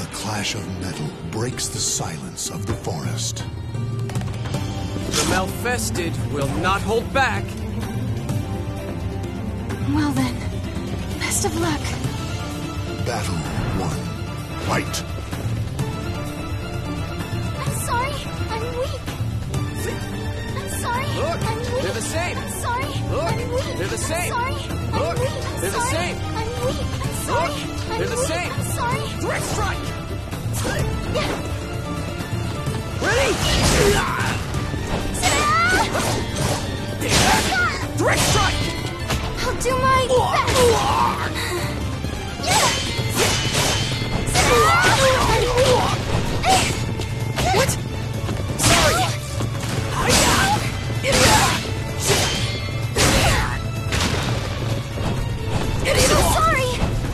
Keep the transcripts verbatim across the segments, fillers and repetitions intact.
The clash of metal breaks the silence of the forest. The Malfested will not hold back. Well then, best of luck. Battle one. Fight! I'm sorry, I'm weak. I'm sorry, Look, I'm weak. they're the same. I'm sorry, Look, I'm weak. they're the same. I'm sorry, Look, I'm weak. I'm they're the sorry, same. I'm weak. I'm sorry, Look, I'm they're the weak. same. I'm sorry. Direct strike! Yeah. Ready? Direct strike! I'll do my best. Yeah. What? Sorry! Hiya! Idiot! Idiot! I'm sorry.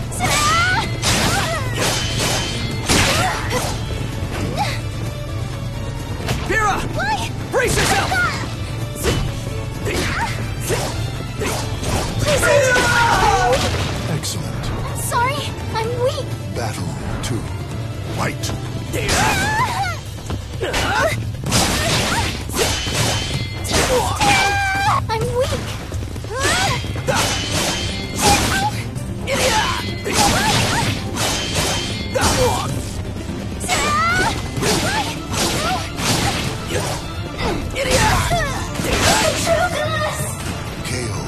Pyrrha! Why? Brace yourself! Excellent. I'm sorry, I'm weak. Battle two. Fight! I'm weak. K O.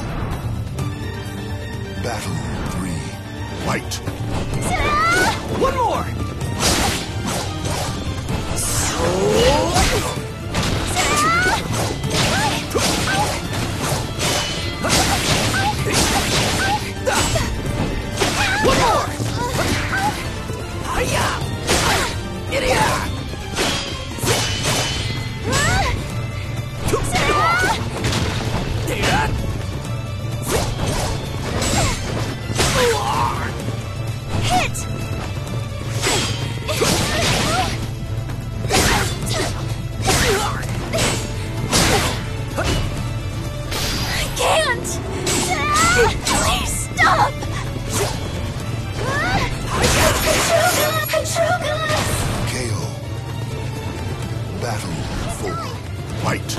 Battle three. Fight! One more! One more! Hiya! Idiot! Hit! I can't! Please stop! Patroclus! K O. Battle four. Fight!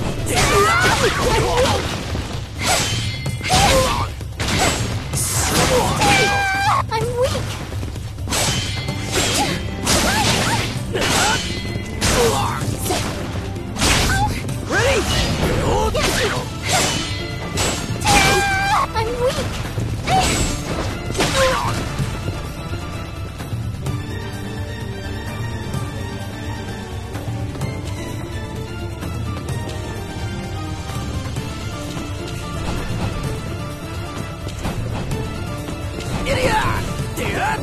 I'm weak! Ready? I'm weak! Idiot! Idiot!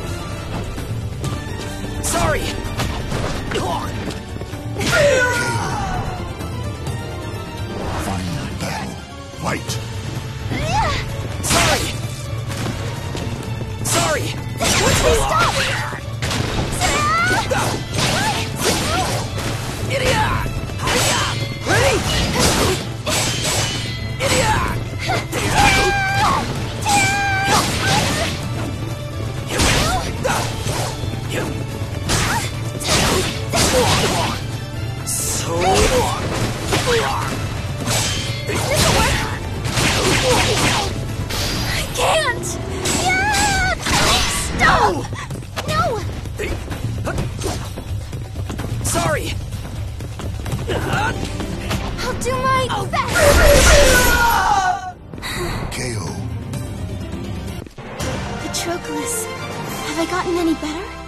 Sorry! Final battle. Fight! Sorry! Sorry! Stop! Idiot! Hiya! Ready? Idiot! So... I can't! Yeah! Stop! No! Sorry! I'll do my best! K O. Patroclus, have I gotten any better?